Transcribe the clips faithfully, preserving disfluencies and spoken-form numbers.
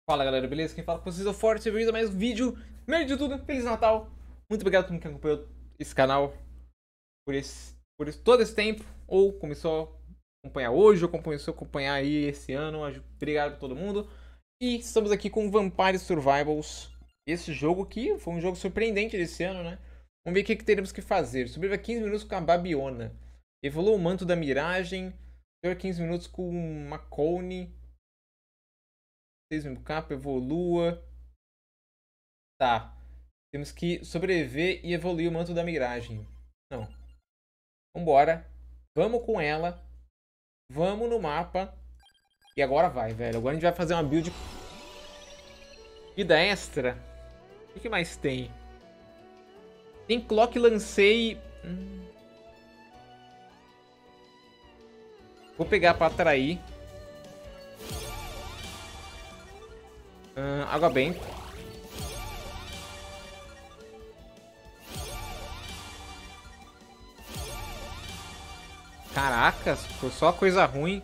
Fala galera, beleza? Quem fala com vocês é o Forte, bem-vindo a mais um vídeo. Primeiro de tudo, Feliz Natal! Muito obrigado por quem acompanhou esse canal por, esse, por esse, todo esse tempo, ou começou a acompanhar hoje, ou começou a acompanhar aí esse ano. Obrigado a todo mundo. E estamos aqui com Vampire Survivals. Esse jogo aqui foi um jogo surpreendente desse ano, né? Vamos ver o que, que teremos que fazer. Sobreviva quinze minutos com a Babiona. Evolua o manto da miragem. Sobreviva quinze minutos com uma Cone. seis mil capa, evolua. Tá. Temos que sobreviver e evoluir o manto da miragem. Não. Vambora. Vamos com ela. Vamos no mapa. E agora vai, velho. Agora a gente vai fazer uma build. Vida extra. O que, que mais tem? Tem Clock Lancei. Hum. Vou pegar pra atrair. Hum, água benta. Caracas, foi só coisa ruim.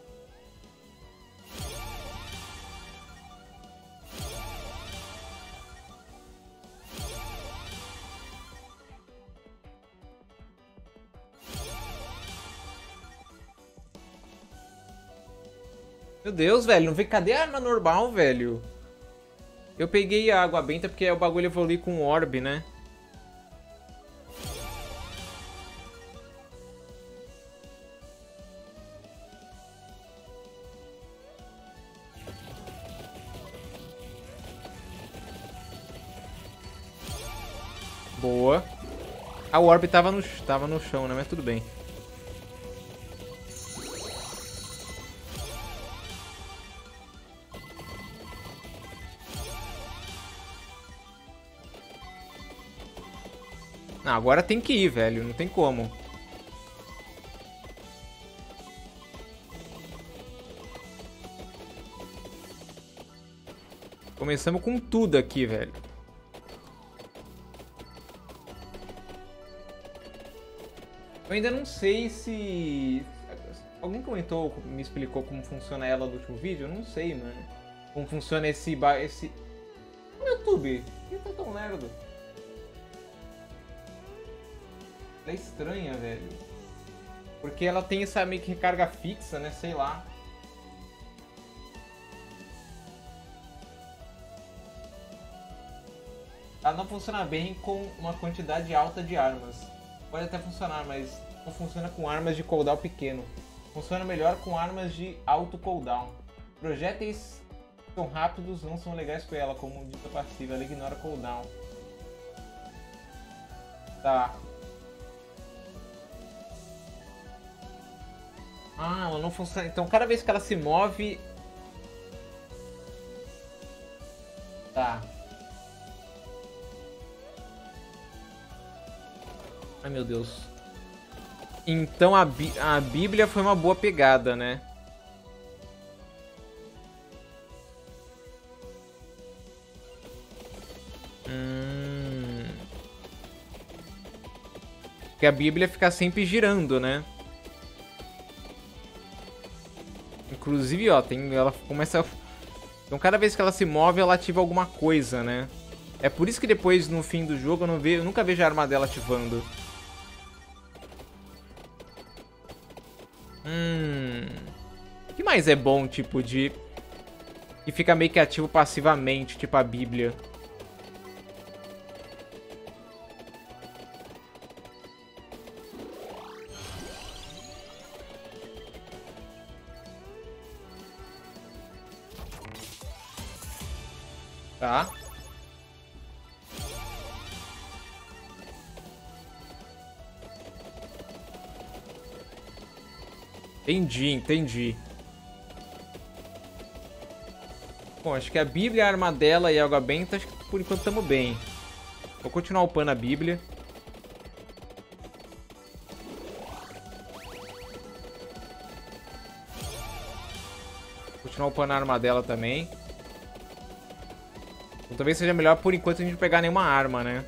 Meu Deus, velho, não vem. Cadê a arma normal, velho? Eu peguei a água benta porque o bagulho evolui com o orb, né? Boa. A orb tava no, tava no chão, né? Mas tudo bem. Não, agora tem que ir, velho. Não tem como. Começamos com tudo aqui, velho. Eu ainda não sei se... Alguém comentou, me explicou como funciona ela no último vídeo? Eu não sei, mano. Como funciona esse... esse... No YouTube. Por que tá tão lerdo? Ela é estranha, velho. Porque ela tem essa meio que recarga fixa, né? Sei lá. Ela não funciona bem com uma quantidade alta de armas. Pode até funcionar, mas não funciona com armas de cooldown pequeno. Funciona melhor com armas de alto cooldown. Projéteis tão rápidos não são legais com ela, como dita passiva. Ela ignora cooldown. Tá. Ah, ela não funciona. Então cada vez que ela se move... Tá. Ai, meu Deus. Então a, Bí a Bíblia foi uma boa pegada, né? Hum... Porque a Bíblia fica sempre girando, né? Inclusive, ó, tem, ela começa... A... Então cada vez que ela se move, ela ativa alguma coisa, né? É por isso que depois, no fim do jogo, eu, não vejo, eu nunca vejo a arma dela ativando. Hum... O que mais é bom, tipo, de... Que fica meio que ativo passivamente, tipo a Bíblia. Tá. Entendi, entendi. Bom, acho que a Bíblia, a arma dela e a água benta, acho que por enquanto estamos bem. Vou continuar upando a Bíblia. Vou continuar upando a arma dela também. Então, talvez seja melhor por enquanto a gente não pegar nenhuma arma, né?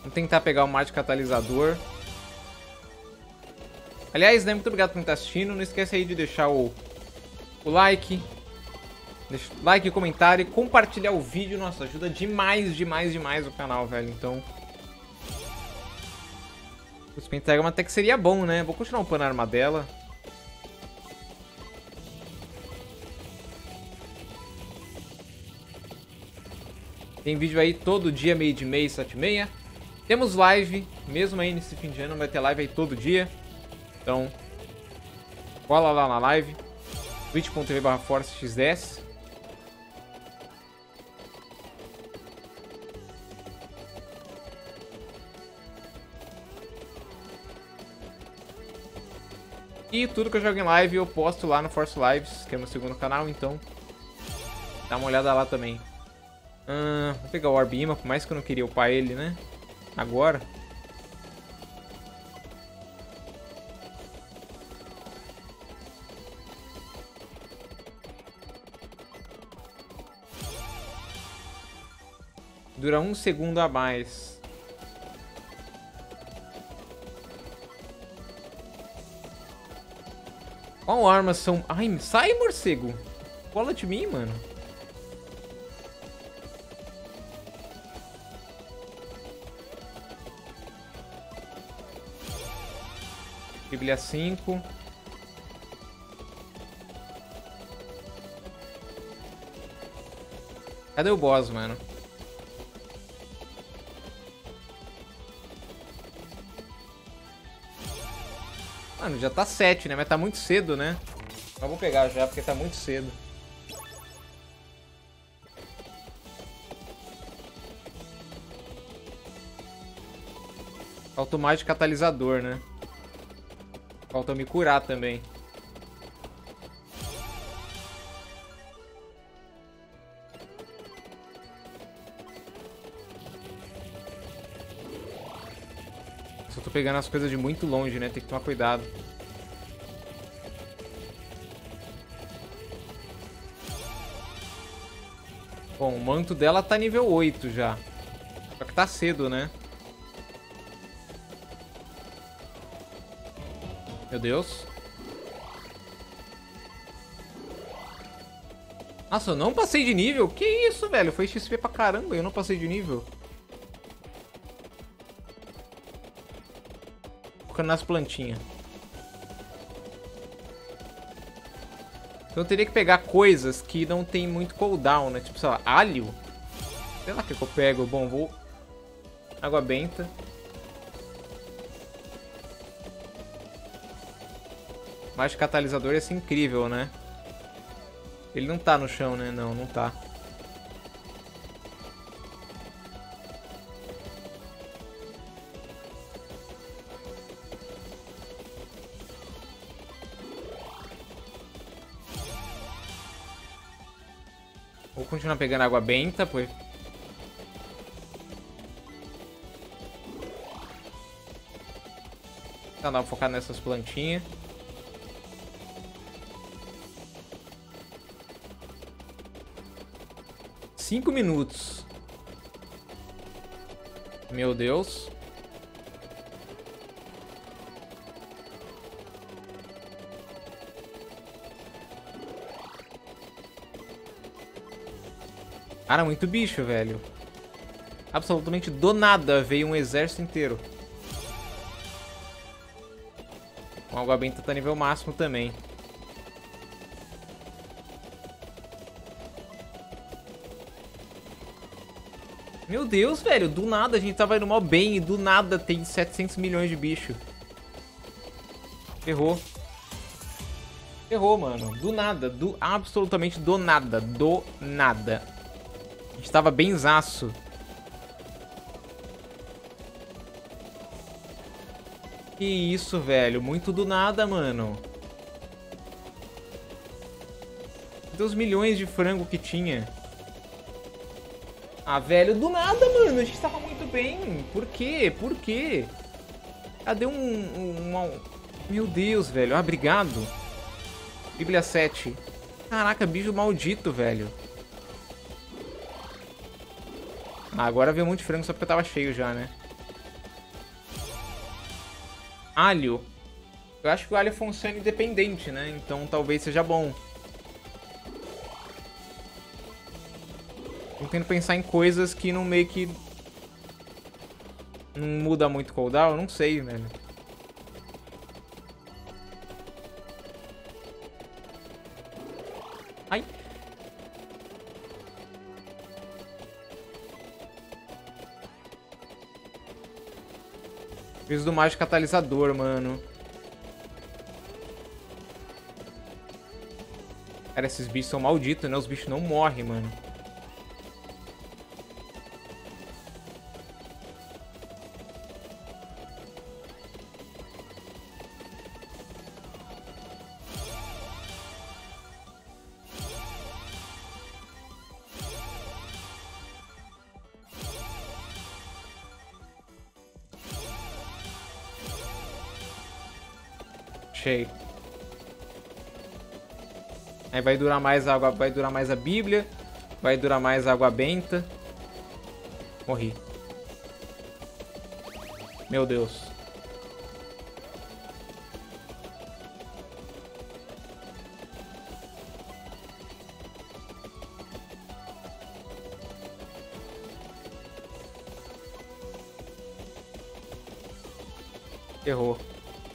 Vamos tentar pegar o Marte Catalisador. Aliás, né, muito obrigado por quem tá assistindo. Não esquece aí de deixar o, o like. Deixa o like, comentário e compartilhar o vídeo. Nossa, ajuda demais, demais, demais o canal, velho. Então... Os pentagrama até que seria bom, né? Vou continuar upando a armadela. Tem vídeo aí todo dia, meio de mês, sete e meia. Temos live, mesmo aí nesse fim de ano, vai ter live aí todo dia. Então, cola lá na live. twitch ponto tv barra force x dez. E tudo que eu jogo em live eu posto lá no Force Lives, que é meu segundo canal, então dá uma olhada lá também. Hum, vou pegar o Orb Imma, por mais que eu não queria upar ele, né? Agora. Dura um segundo a mais. Qual armas são... Ai, sai, morcego! Cola de mim, mano. Bíblia cinco. Cadê o boss, mano? Mano, já tá sete, né? Mas tá muito cedo, né? Mas vou pegar já, porque tá muito cedo. Falta o Marte Catalisador, né? Falta me curar também. Só tô pegando as coisas de muito longe, né? Tem que tomar cuidado. Bom, o manto dela tá nível oito já. Só que tá cedo, né? Meu Deus. Nossa, eu não passei de nível? Que isso, velho? Foi X P pra caramba, eu não passei de nível. Focando nas plantinhas. Então eu teria que pegar coisas que não tem muito cooldown, né? Tipo, sei lá, alho? Sei lá o que eu pego. Bom, vou... Água benta. Mas catalisador ia ser incrível, né? Ele não tá no chão, né? Não, não tá. Vou continuar pegando água benta, pois... Tá, dá pra focar nessas plantinhas. Cinco minutos. Meu Deus. Cara, muito bicho, velho. Absolutamente do nada veio um exército inteiro. O água benta tá nível máximo também. Meu Deus, velho, do nada a gente tava indo mal bem e do nada tem setecentos milhões de bicho. Errou. Errou, mano. Do nada, do absolutamente do nada, do nada. A gente tava benzaço. Que isso, velho, muito do nada, mano. Dos milhões de frango que tinha. Ah, velho, do nada, mano. A gente tava muito bem. Por quê? Por quê? Cadê um... um, um... Meu Deus, velho. Ah, obrigado. Bíblia sete. Caraca, bicho maldito, velho. Ah, agora veio um monte de frango só porque tava cheio já, né? Alho. Eu acho que o alho funciona independente, né? Então talvez seja bom. Tô tentando pensar em coisas que não meio que... não muda muito o cooldown. Eu não sei, velho. Ai. Preciso do mágico catalisador, mano. Cara, esses bichos são malditos, né? Os bichos não morrem, mano. Achei. Aí vai durar mais a água, vai durar mais a Bíblia, vai durar mais a água benta. Morri. Meu Deus. Errou.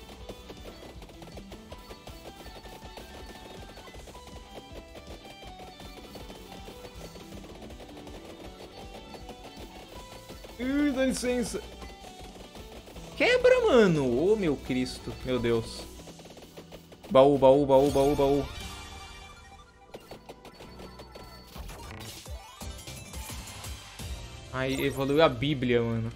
Ui, dá licença. Quebra, mano. Ô, oh, meu Cristo. Meu Deus. Baú, baú, baú, baú, baú. Ai, evoluiu a Bíblia, mano.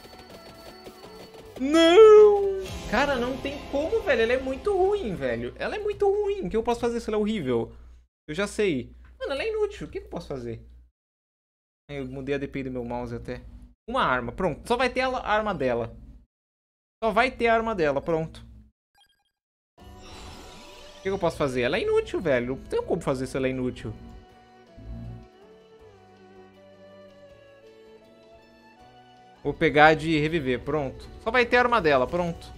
Não! Cara, não tem como, velho. Ela é muito ruim, velho. Ela é muito ruim. O que eu posso fazer se ela é horrível? Eu já sei. Mano, ela é inútil. O que eu posso fazer? Eu mudei a D P I do meu mouse até. Uma arma, pronto. Só vai ter a arma dela. Só vai ter a arma dela, pronto. O que eu posso fazer? Ela é inútil, velho. Não tem como fazer se ela é inútil. Vou pegar de reviver, pronto. Só vai ter a arma dela, pronto.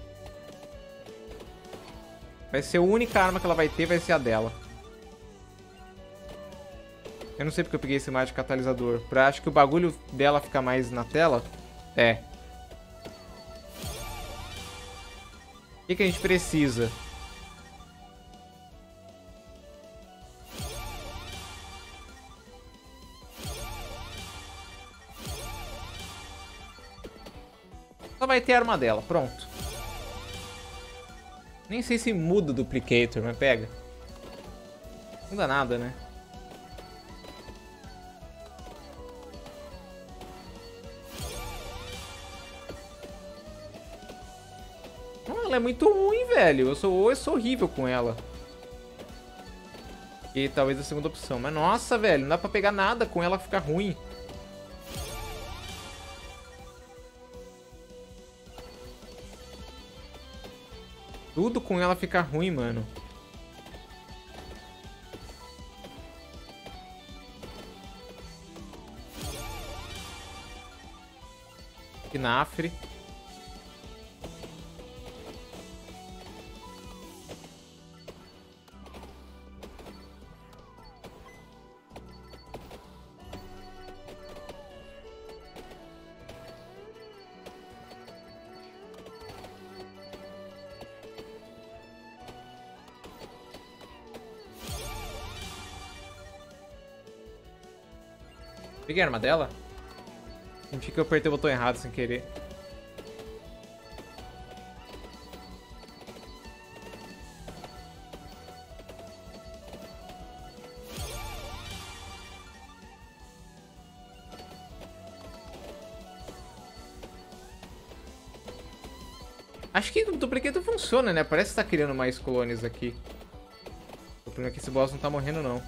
Vai ser a única arma que ela vai ter, vai ser a dela. Eu não sei porque eu peguei esse mágico catalisador. Pra acho que o bagulho dela ficar mais na tela. É. O que, que a gente precisa? Só vai ter a arma dela, pronto. Nem sei se muda o duplicator, mas pega. Não muda nada, né? Não, ela é muito ruim, velho. Eu sou, eu sou horrível com ela. E talvez a segunda opção. Mas nossa, velho, não dá pra pegar nada com ela ficar ruim. Tudo com ela fica ruim, mano. Knafre. Peguei a arma dela? Significa que eu apertei o botão errado sem querer. Acho que o duplicate funciona, né? Parece que tá criando mais colônias aqui. O problema é que esse boss não tá morrendo, não.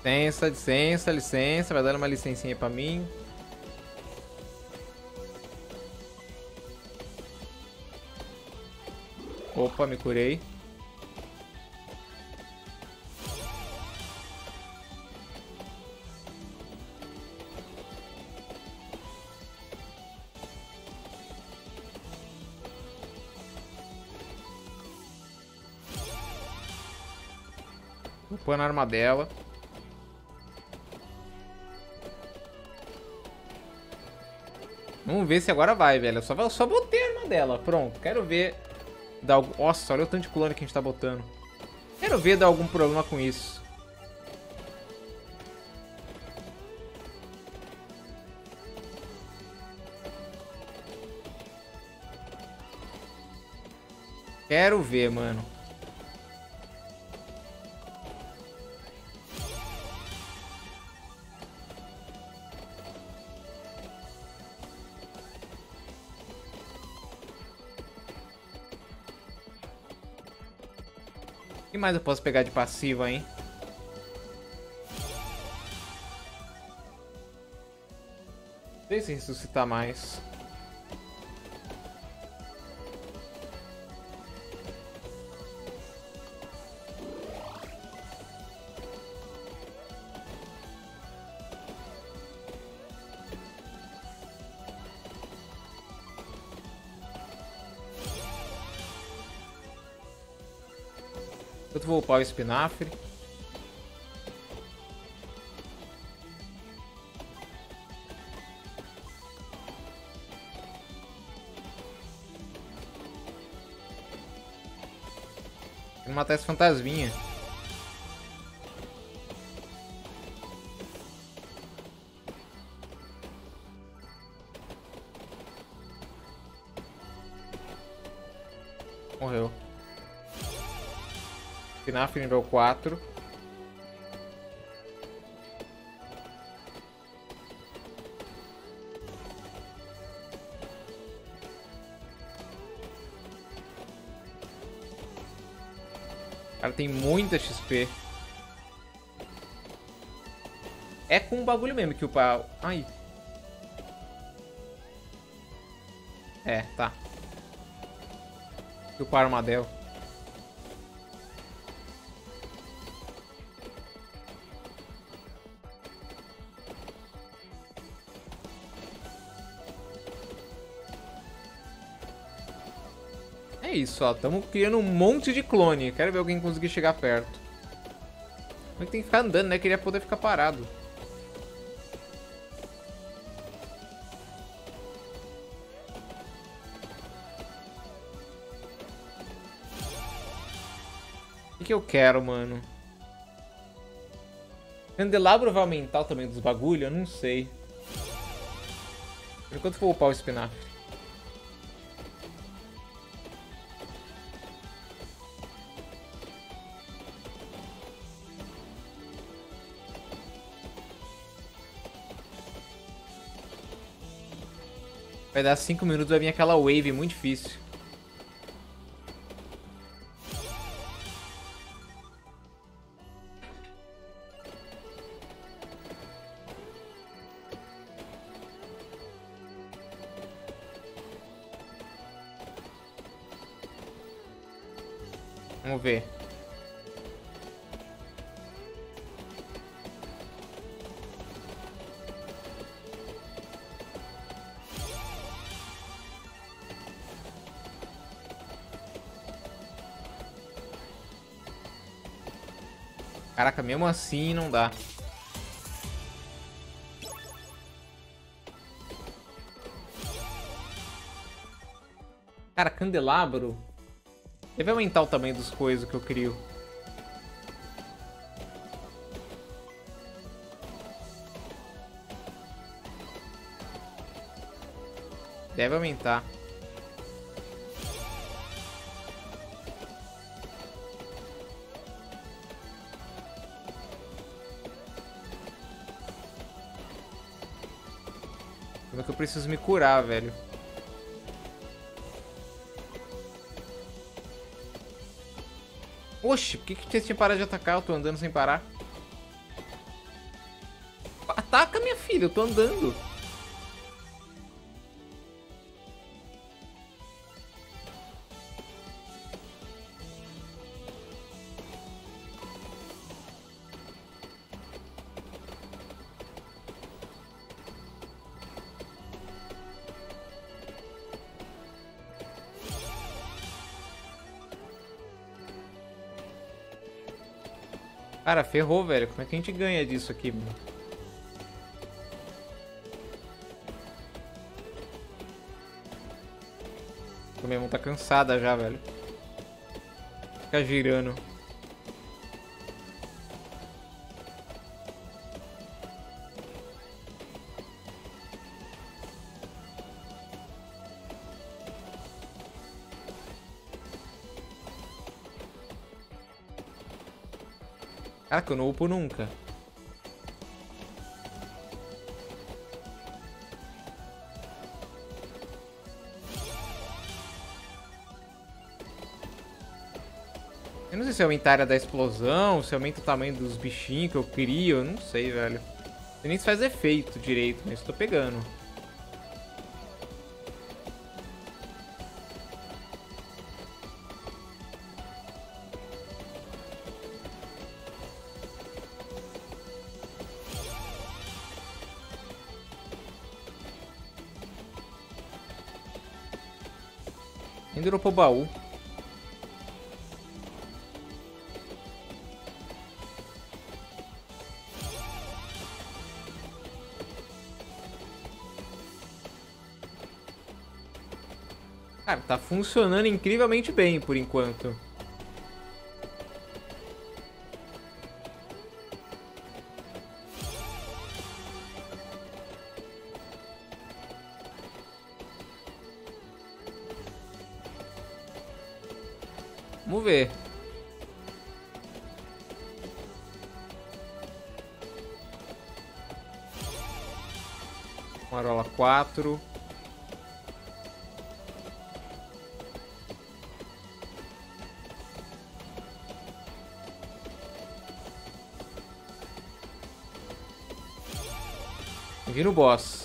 Licença, licença, licença. Vai dando uma licencinha pra mim. Opa, me curei. Vou pôr na armadela. Vamos ver se agora vai, velho. Eu só, eu só botei a armadela. Pronto, quero ver... Dar algum... Nossa, olha o tanto de clone que a gente tá botando. Quero ver dar algum problema com isso. Quero ver, mano. O que mais eu posso pegar de passiva, hein? Não sei se ressuscitar mais. Eu vou upar o espinafre. Vou matar esse fantasminha. Morreu. Espinafre nível quatro. O cara tem muita X P. É com um bagulho mesmo que o pau... Ai. É, tá. Que o pau armadel. É isso, ó. Estamos criando um monte de clone. Quero ver alguém conseguir chegar perto. Mas tem que ficar andando, né? Queria poder ficar parado. O que, que eu quero, mano? Candelabro vai aumentar o tamanho dos bagulho? Eu não sei. Por enquanto vou upar o espinafre. Vai dar cinco minutos, vai vir aquela wave muito difícil. Vamos ver. Caraca, mesmo assim não dá. Cara, candelabro. Deve aumentar o tamanho dos coisas que eu crio. Deve aumentar. Como é que eu preciso me curar, velho? Oxi, por que que você tinha parado de atacar? Eu tô andando sem parar. Ataca, minha filha, eu tô andando. Cara, ferrou, velho. Como é que a gente ganha disso aqui, mano? Minha mão tá cansada já, velho. Fica girando. Caraca, eu não upo nunca. Eu não sei se aumenta a área da explosão, se aumenta o tamanho dos bichinhos que eu crio, eu não sei, velho. Não sei nem se faz efeito direito, mas tô pegando. Nem dropou baú. Cara, tá funcionando incrivelmente bem por enquanto. Vamos ver. Marola quatro. Vira o boss.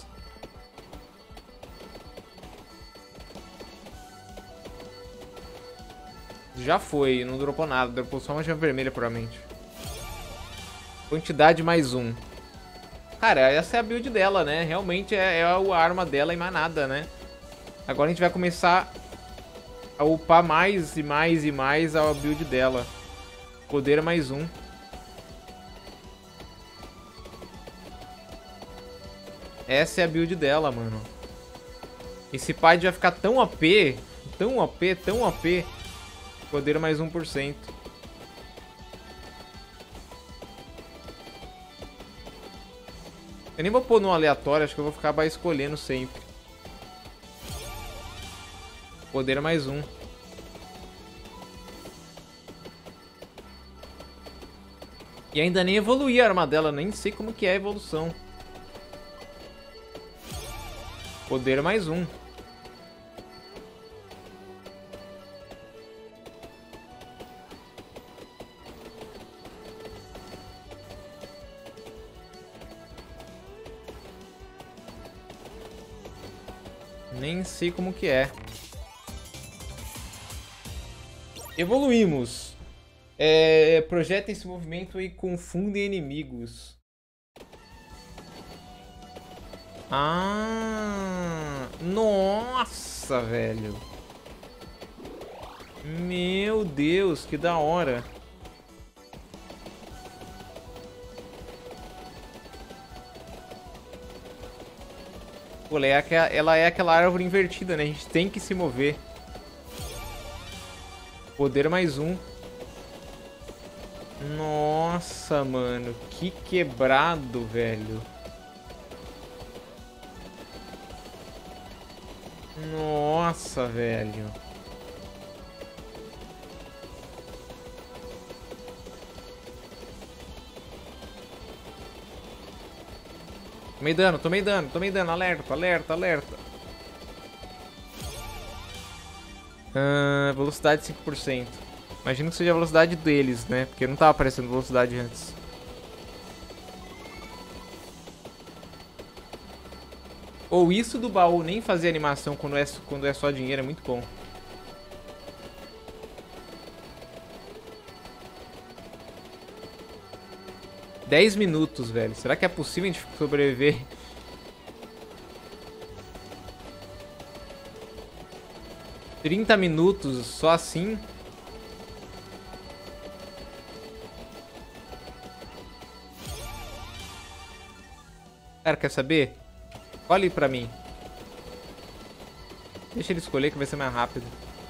Já foi, não dropou nada, dropou só uma gema vermelha provavelmente. Quantidade mais um. Cara, essa é a build dela, né? Realmente é, é a arma dela e mais nada, né? Agora a gente vai começar a upar mais e mais e mais a build dela. Poder mais um. Essa é a build dela, mano. Esse pad vai ficar tão A P, tão A P, tão A P. Poder mais um por cento. Eu nem vou pôr no aleatório, acho que eu vou ficar escolhendo sempre. Poder mais um. E ainda nem evoluí a arma dela, nem sei como que é a evolução. Poder mais um. Nem sei como que é. Evoluímos. É, projeta esse movimento e confunde inimigos. Ah, nossa, velho. Meu Deus, que da hora. Pô, ela é, aquela, ela é aquela árvore invertida, né? A gente tem que se mover. Poder mais um. Nossa, mano. Que quebrado, velho. Nossa, velho. Tomei dano, tomei dano, tomei dano. Alerta, alerta, alerta. Ah, velocidade cinco por cento. Imagino que seja a velocidade deles, né? Porque não tava aparecendo velocidade antes. Ou isso do baú nem fazer animação quando é, quando é só dinheiro é muito bom. dez minutos, velho. Será que é possível a gente sobreviver? trinta minutos só assim? Cara, quer saber? Olhe pra mim. Deixa ele escolher que vai ser mais rápido.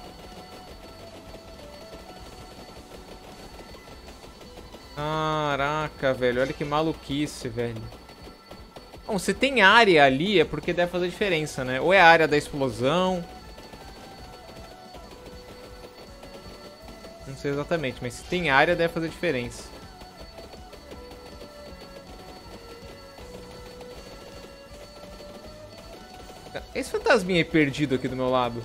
Caraca, velho. Olha que maluquice, velho. Bom, se tem área ali é porque deve fazer diferença, né? Ou é a área da explosão. Não sei exatamente, mas se tem área deve fazer diferença. Esse fantasminha aí perdido aqui do meu lado.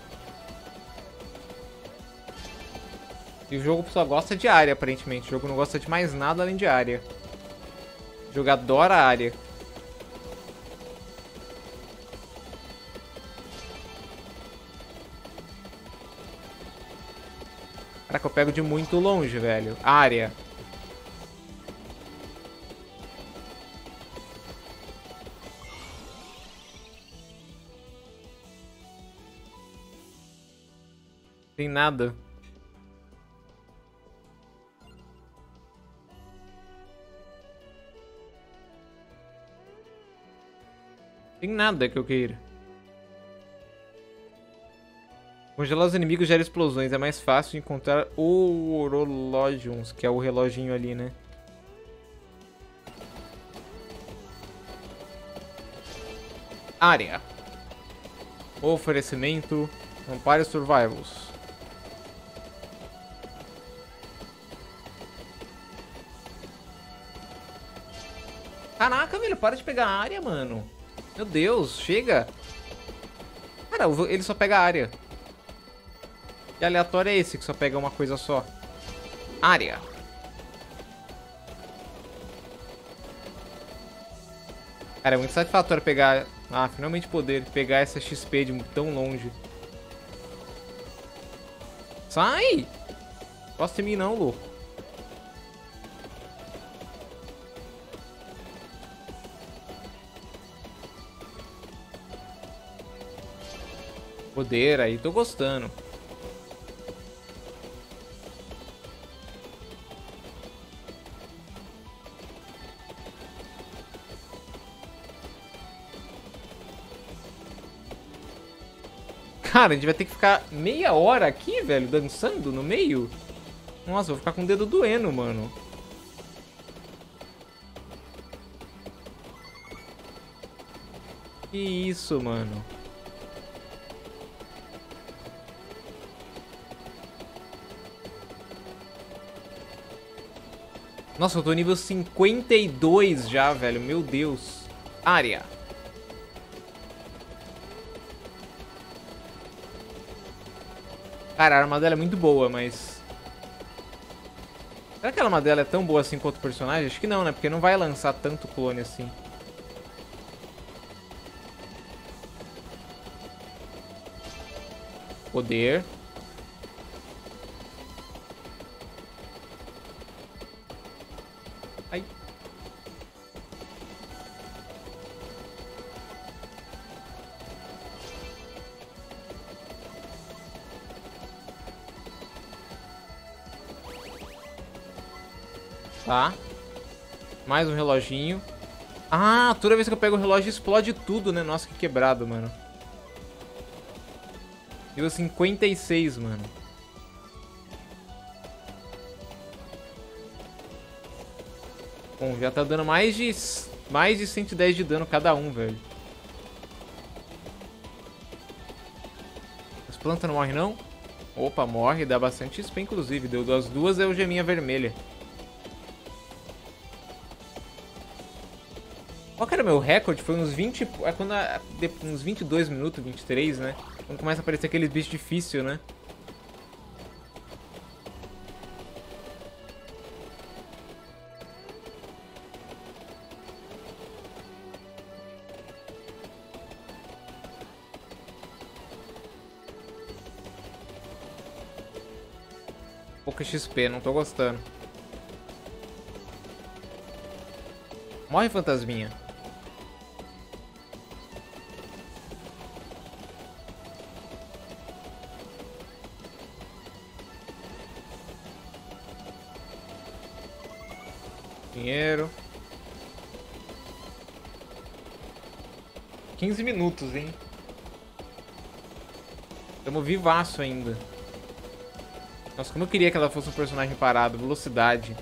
E o jogo só gosta de área, aparentemente. O jogo não gosta de mais nada além de área. O jogo adora a área. Caraca, eu pego de muito longe, velho. Área. Tem nada. Tem nada que eu queira. Congelar os inimigos gera explosões. É mais fácil encontrar o Orologiums, que é o reloginho ali, né? Área. Oferecimento. Vampire Survivals. Caraca, velho, para de pegar a área, mano. Meu Deus, chega. Cara, ele só pega a área. Que aleatório é esse que só pega uma coisa só? Área. Cara, é muito satisfatório pegar... Ah, finalmente poder pegar essa X P de tão longe. Sai! Gosta de mim não, louco. Poder aí, tô gostando. Cara, a gente vai ter que ficar meia hora aqui, velho, dançando no meio. Nossa, vou ficar com o dedo doendo, mano. Que isso, mano. Nossa, eu tô nível cinquenta e dois já, velho. Meu Deus. Área. Cara, a arma dela é muito boa, mas... Será que a arma dela é tão boa assim quanto o personagem? Acho que não, né? Porque não vai lançar tanto clone assim. Poder. Ai. Tá. Mais um reloginho. Ah, toda vez que eu pego o relógio explode tudo, né? Nossa, que quebrado, mano. Deu cinquenta e seis, mano. Bom, já tá dando mais de, mais de cento e dez de dano cada um, velho. As plantas não morrem, não? Opa, morre. Dá bastante X P, inclusive. Deu das duas, é o geminha vermelha. Qual que era o meu recorde? Foi uns vinte... É quando... Uns vinte e dois minutos, vinte e três, né? Quando começa a aparecer aqueles bichos difíceis, né? Pouca X P, não tô gostando. Morre, fantasminha. Dinheiro. quinze minutos, hein? Tamo vivaço ainda. Nossa, como eu queria que ela fosse um personagem parado. Velocidade.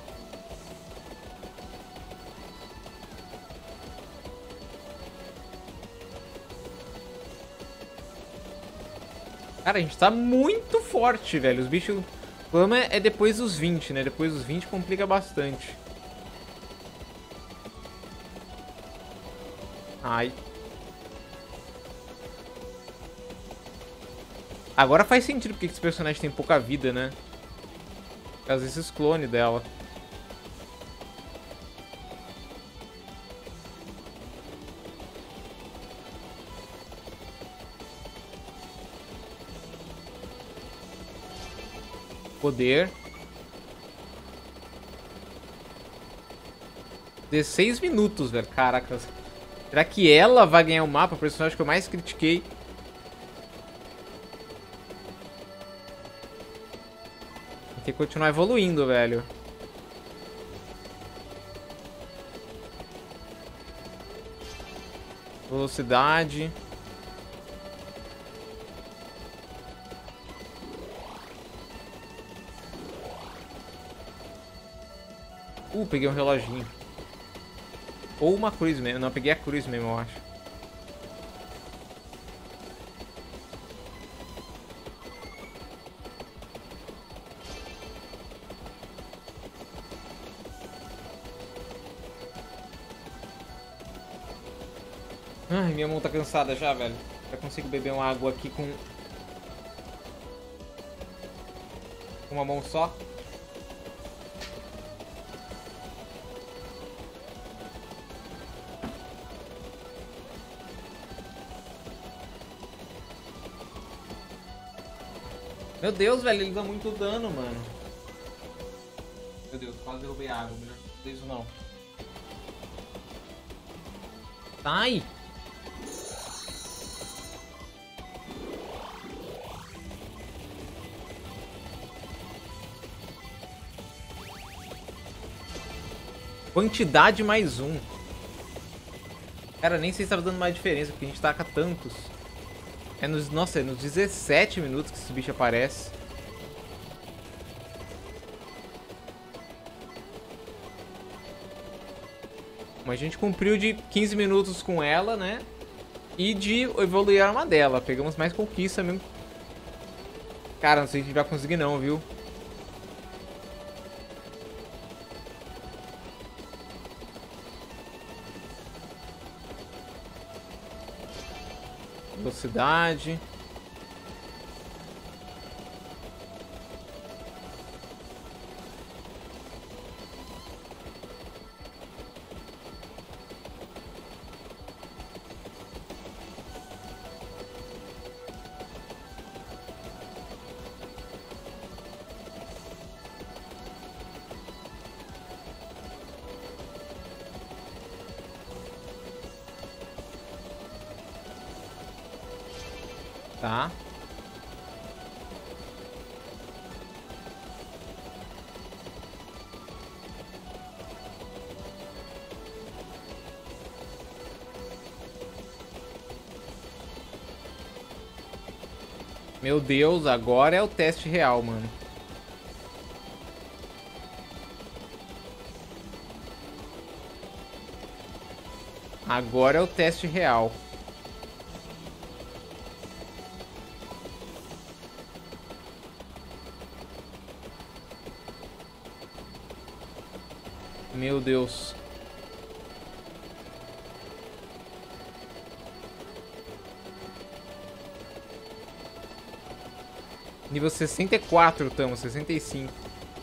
Cara, a gente tá muito forte, velho. Os bichos... O problema é depois dos vinte, né? Depois dos vinte complica bastante. Ai. Agora faz sentido porque esse personagem tem pouca vida, né? Por causa desses clones dela. Poder. dezesseis minutos, velho. Caraca. Será que ela vai ganhar o mapa? O personagem que eu mais critiquei. Tem que continuar evoluindo, velho. Velocidade. Uh, peguei um reloginho. Ou uma cruz mesmo. Não, peguei a cruz mesmo, eu acho. Ai, minha mão tá cansada já, velho. Já consigo beber uma água aqui com... com uma mão só. Meu Deus, velho, ele dá muito dano, mano. Meu Deus, quase derrubei a água. Melhor não fazer isso não. Sai! Quantidade mais um. Cara, nem sei se tava dando mais diferença, porque a gente taca tantos. É nos, nossa, é nos dezessete minutos que esse bicho aparece. Mas a gente cumpriu de quinze minutos com ela, né? E de evoluir a arma dela. Pegamos mais conquista mesmo. Cara, não sei se a gente vai conseguir não, viu? Velocidade. Tá. Meu Deus, agora é o teste real, mano. Agora é o teste real. Meu Deus. Nível sessenta e quatro, estamos, sessenta e cinco.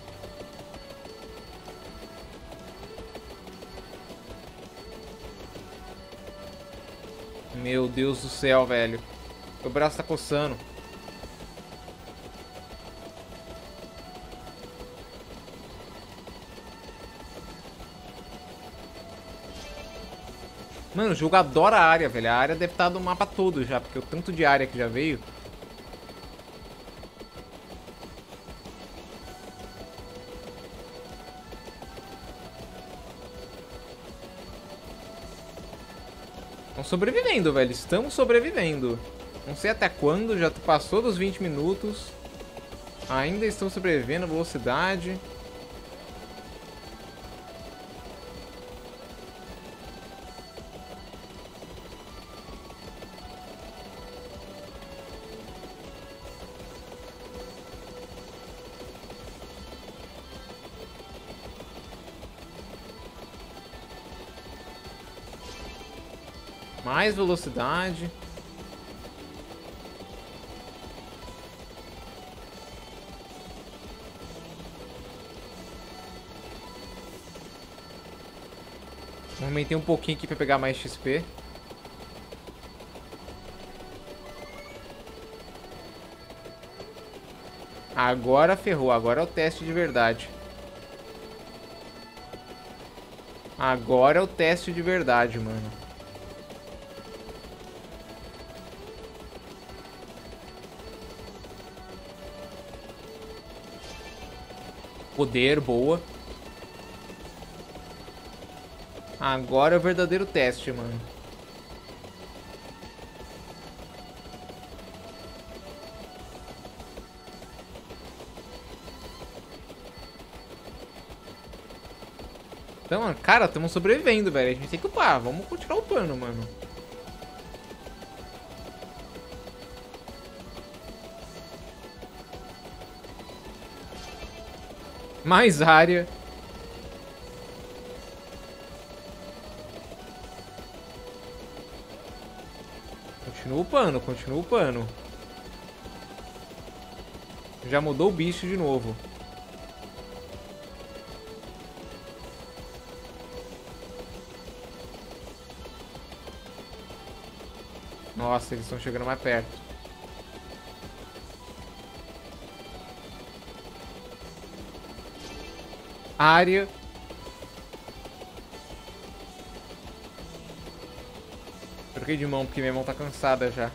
Meu Deus do céu, velho. Meu braço tá coçando. Mano, o jogo adora a área, velho. A área deve estar do mapa todo já, porque o tanto de área que já veio. Estamos sobrevivendo, velho. Estamos sobrevivendo. Não sei até quando, já passou dos vinte minutos. Ainda estão sobrevivendo, velocidade. Mais velocidade. Aumentei um pouquinho aqui pra pegar mais X P. Agora ferrou. Agora é o teste de verdade. Agora é o teste de verdade, mano. Poder, boa. Agora é o verdadeiro teste, mano. Então, cara, estamos sobrevivendo, velho. A gente tem que upar. Vamos continuar upando, mano. Mais área. Continua upando, continua upando. Já mudou o bicho de novo. Nossa, eles estão chegando mais perto. Área. Troquei de mão porque minha mão tá cansada já.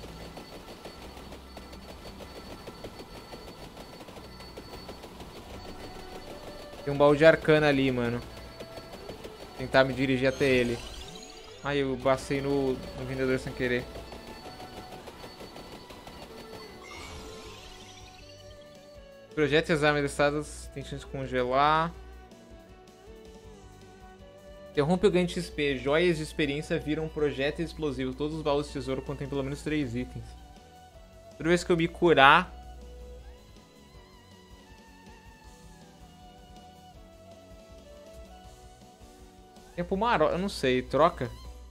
Tem um baú de arcana ali, mano. Vou tentar me dirigir até ele. Ai, eu passei no, no vendedor sem querer. Projetos e armas listadas. Tem chance de congelar. Interrompe o ganho de X P. Joias de experiência viram projéteis explosivos. Todos os baús de tesouro contêm pelo menos três itens. Toda vez que eu me curar... Tempo maró... Eu não sei. Troca?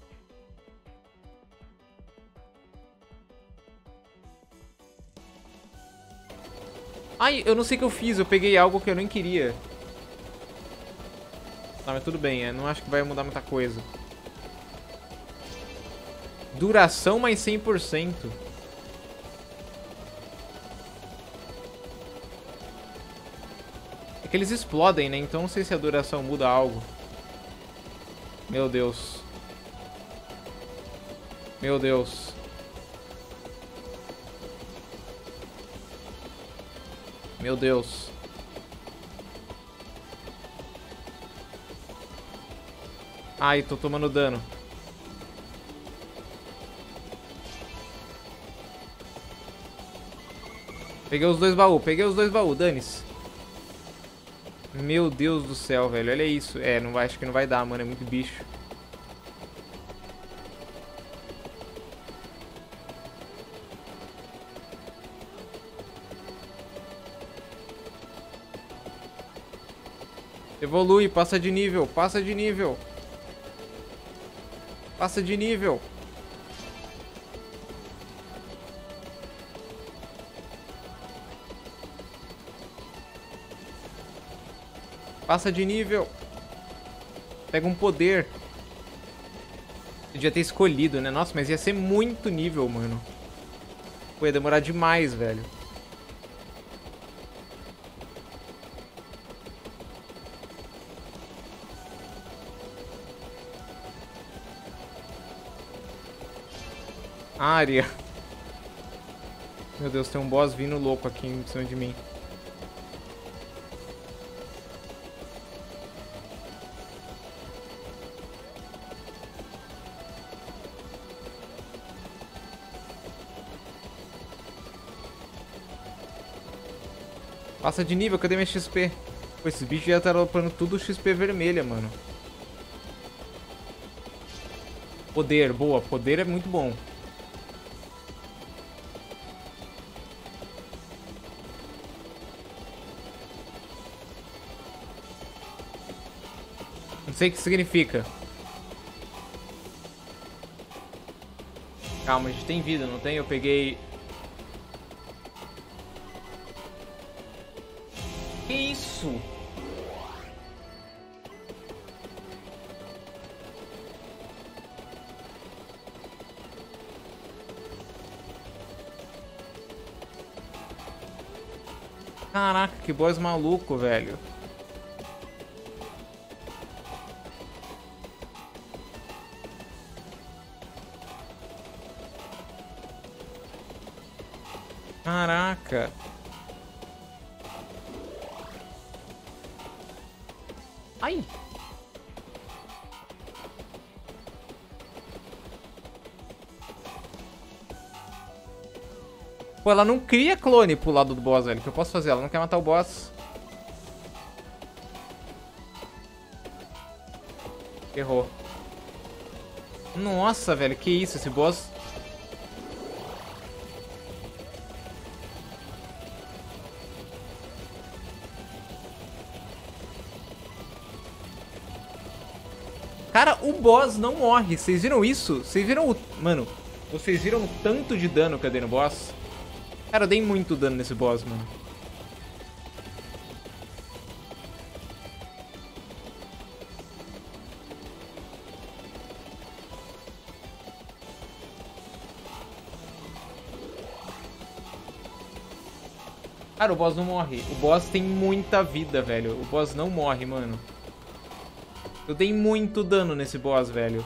Ai, eu não sei o que eu fiz. Eu peguei algo que eu nem queria. Tá, mas tudo bem, eu não acho que vai mudar muita coisa. Duração mais cem por cento. É que eles explodem, né? Então não sei se a duração muda algo. Meu Deus. Meu Deus. Meu Deus. Ai, tô tomando dano. Peguei os dois baús, peguei os dois baús, dane-se. Meu Deus do céu, velho, olha isso. É, não vai, acho que não vai dar, mano, é muito bicho. Evolui, passa de nível, passa de nível. Passa de nível. Passa de nível. Pega um poder. Eu devia ter escolhido, né? Nossa, mas ia ser muito nível, mano. Pô, ia demorar demais, velho. Área. Meu Deus, tem um boss vindo louco aqui em cima de mim. Passa de nível, cadê minha X P? Pô, esse bicho já tá dropando tudo X P vermelha, mano. Poder, boa. Poder é muito bom. Não sei o que significa. Calma, a gente tem vida, não tem? Eu peguei... Que isso? Caraca, que boss maluco, velho. Caraca. Ai. Pô, ela não cria clone pro lado do boss, velho. O que eu posso fazer? Ela não quer matar o boss. Errou. Nossa, velho. Que isso? Esse boss... Cara, o boss não morre. Vocês viram isso? Vocês viram o... Mano, vocês viram o tanto de dano que eu dei no boss? Cara, eu dei muito dano nesse boss, mano. Cara, o boss não morre. O boss tem muita vida, velho. O boss não morre, mano. Eu dei muito dano nesse boss, velho.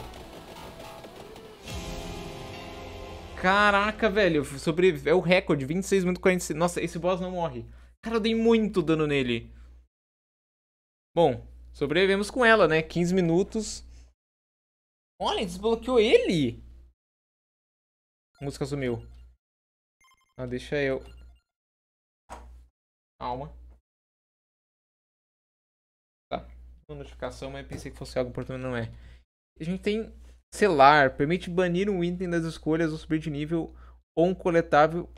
Caraca, velho. Sobrevive... É o recorde. vinte e seis minutos e quarenta e seis. Nossa, esse boss não morre. Cara, eu dei muito dano nele. Bom, sobrevivemos com ela, né? quinze minutos. Olha, desbloqueou ele. A música sumiu. Ah, deixa eu. Calma. Tá. Uma notificação, mas pensei que fosse algo importante, não é. A gente tem selar. Permite banir um item das escolhas ou subir de nível ou um coletável.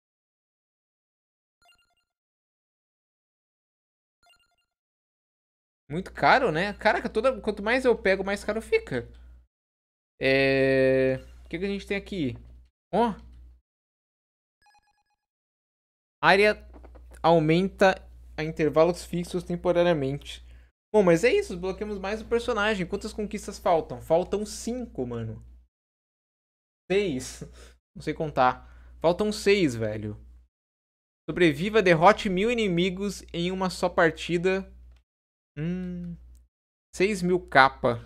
Muito caro, né? Caraca, toda... quanto mais eu pego, mais caro fica. É... O que, que a gente tem aqui? Ó. Oh. Área aumenta a intervalos fixos temporariamente. Bom, mas é isso. Desbloqueamos mais o personagem. Quantas conquistas faltam? Faltam cinco, mano. Seis. Não sei contar. Faltam seis, velho. Sobreviva, derrote mil inimigos em uma só partida. Hum... seis mil capa.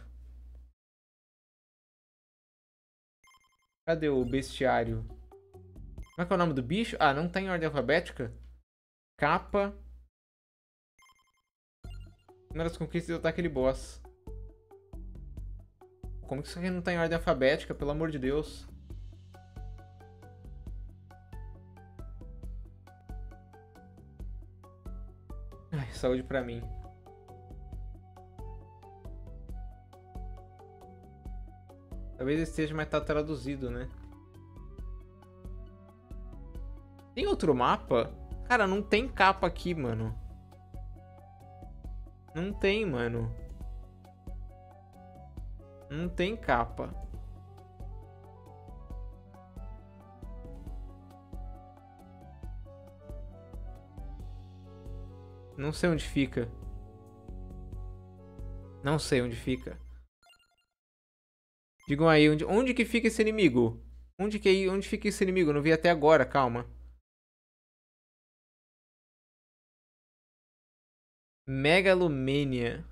Cadê o bestiário? Como é que é o nome do bicho? Ah, não tá em ordem alfabética? Capa. Uma das conquistas tá aquele boss. Como que isso aqui não tá em ordem alfabética? Pelo amor de Deus. Ai, saúde pra mim. Talvez esteja, mas tá traduzido, né? Tem outro mapa? Cara, não tem capa aqui, mano. Não tem, mano. Não tem capa. Não sei onde fica. Não sei onde fica. Digam aí, onde, onde que fica esse inimigo? Onde que onde fica esse inimigo? Eu não vi até agora, calma. Megalomania.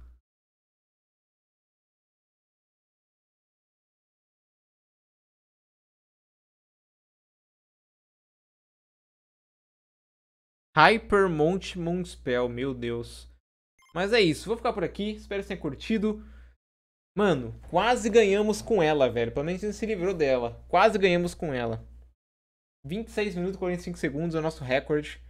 Hypermont Moonspell, meu Deus. Mas é isso, vou ficar por aqui, espero que tenha curtido. Mano, quase ganhamos com ela, velho. Pelo menos a gente se livrou dela. Quase ganhamos com ela. vinte e seis minutos e quarenta e cinco segundos é o nosso recorde.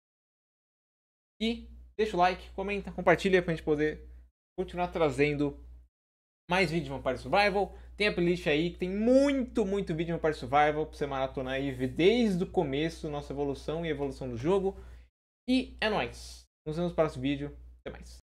E deixa o like, comenta, compartilha pra gente poder continuar trazendo mais vídeos de Vampire Survival. Tem a playlist aí que tem muito, muito vídeo de Vampire Survival pra você maratonar aí, ver desde o começo nossa evolução e evolução do jogo. E é nóis. Nos vemos no próximo vídeo. Até mais.